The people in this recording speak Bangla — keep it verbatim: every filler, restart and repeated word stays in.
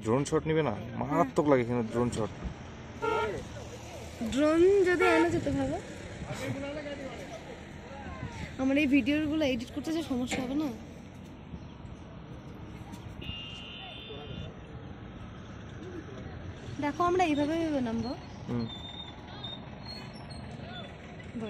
ড্রোন শট নিবে না? মারাত্মক লাগে কিন্তু ড্রোন শট। ড্রোন যদি আনা যেতে ভালো। আমার এই ভিডিওগুলো এডিট করতে যে সমস্যা হবে না? দেখো আমরা এইভাবে নামবো। হুম